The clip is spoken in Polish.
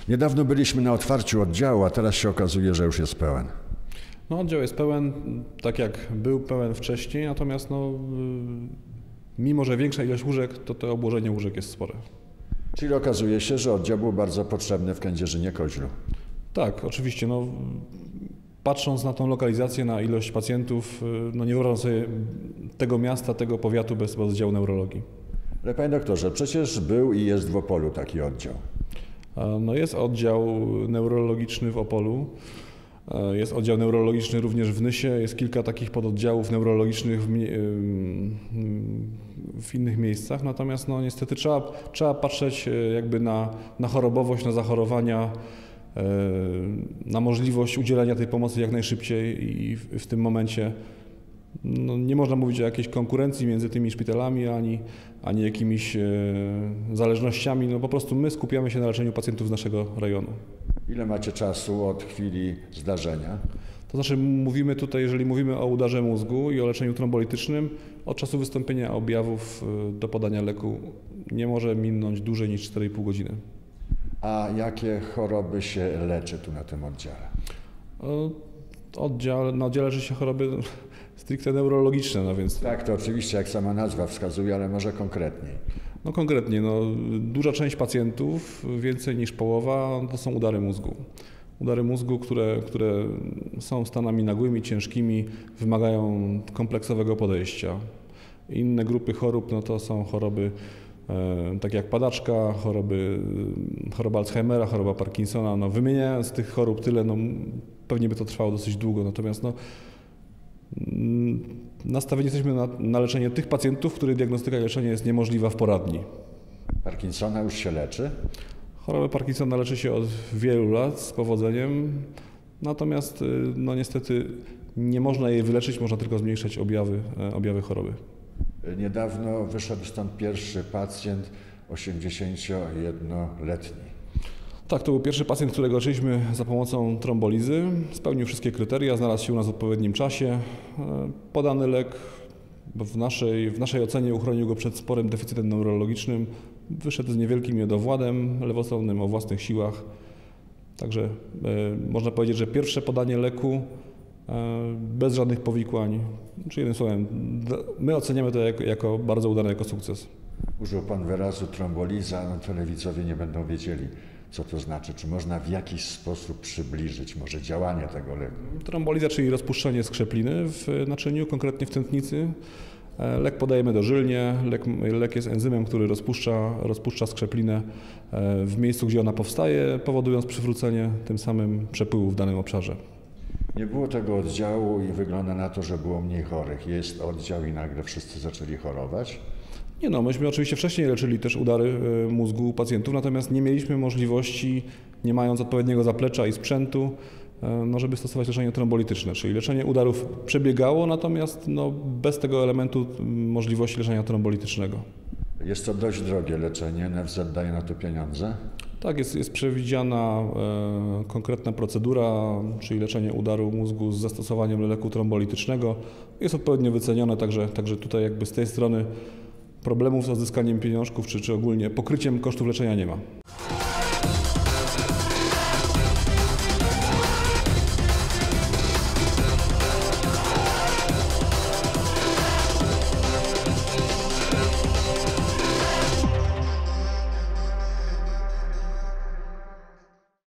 Niedawno byliśmy na otwarciu oddziału, a teraz się okazuje, że już jest pełen. No, oddział jest pełen, tak jak był pełen wcześniej, natomiast mimo że większa ilość łóżek, to obłożenie łóżek jest spore. Czyli okazuje się, że oddział był bardzo potrzebny w Kędzierzynie-Koźlu. Tak, oczywiście. Patrząc na tą lokalizację, na ilość pacjentów, nie wyobrażam sobie tego miasta, tego powiatu bez oddziału neurologii. Ale panie doktorze, przecież był i jest w Opolu taki oddział. Jest oddział neurologiczny w Opolu, jest oddział neurologiczny również w Nysie, jest kilka takich pododdziałów neurologicznych w innych miejscach, natomiast niestety trzeba patrzeć jakby na chorobowość, na zachorowania, na możliwość udzielenia tej pomocy jak najszybciej i w tym momencie nie można mówić o jakiejś konkurencji między tymi szpitalami, ani jakimiś zależnościami. Po prostu my skupiamy się na leczeniu pacjentów z naszego rejonu. Ile macie czasu od chwili zdarzenia? To znaczy jeżeli mówimy o udarze mózgu i o leczeniu trombolitycznym, od czasu wystąpienia objawów do podania leku nie może minąć dłużej niż 4,5 godziny. A jakie choroby się leczy tu na tym oddziale? Na oddziale leczy się choroby stricte neurologiczne, więc... Tak, to oczywiście jak sama nazwa wskazuje, ale może konkretniej. Konkretnie, duża część pacjentów, więcej niż połowa, to są udary mózgu. Udary mózgu, które są stanami nagłymi, ciężkimi, wymagają kompleksowego podejścia. Inne grupy chorób to są choroby takie jak padaczka, choroba Alzheimera, choroba Parkinsona. Wymieniając tych chorób tyle, pewnie by to trwało dosyć długo, natomiast nastawieni jesteśmy na leczenie tych pacjentów, których diagnostyka i leczenie jest niemożliwa w poradni. Parkinsona już się leczy? Chorobę Parkinsona leczy się od wielu lat z powodzeniem, natomiast niestety nie można jej wyleczyć, można tylko zmniejszać objawy choroby. Niedawno wyszedł stąd pierwszy pacjent, 81-letni. Tak, to był pierwszy pacjent, którego leczyliśmy za pomocą trombolizy. Spełnił wszystkie kryteria, znalazł się u nas w odpowiednim czasie. Podany lek w naszej ocenie uchronił go przed sporym deficytem neurologicznym. Wyszedł z niewielkim niedowładem lewostronnym o własnych siłach. Także można powiedzieć, że pierwsze podanie leku bez żadnych powikłań. Czyli jednym słowem, my oceniamy to jako bardzo udane, jako sukces. Użył pan wyrazu tromboliza, telewidzowie nie będą wiedzieli, co to znaczy. Czy można w jakiś sposób przybliżyć może działanie tego leku? Tromboliza, czyli rozpuszczenie skrzepliny w naczyniu, konkretnie w tętnicy. Lek podajemy dożylnie. Lek jest enzymem, który rozpuszcza skrzeplinę w miejscu, gdzie ona powstaje, powodując przywrócenie tym samym przepływu w danym obszarze. Nie było tego oddziału i wygląda na to, że było mniej chorych. Jest oddział i nagle wszyscy zaczęli chorować? Myśmy oczywiście wcześniej leczyli też udary mózgu u pacjentów, natomiast nie mieliśmy możliwości, nie mając odpowiedniego zaplecza i sprzętu, żeby stosować leczenie trombolityczne, czyli leczenie udarów przebiegało, natomiast bez tego elementu możliwości leczenia trombolitycznego. Jest to dość drogie leczenie, NFZ daje na to pieniądze? Tak, jest przewidziana konkretna procedura, czyli leczenie udaru mózgu z zastosowaniem leku trombolitycznego. Jest odpowiednio wycenione, także tutaj jakby z tej strony problemów z odzyskaniem pieniążków czy ogólnie pokryciem kosztów leczenia nie ma.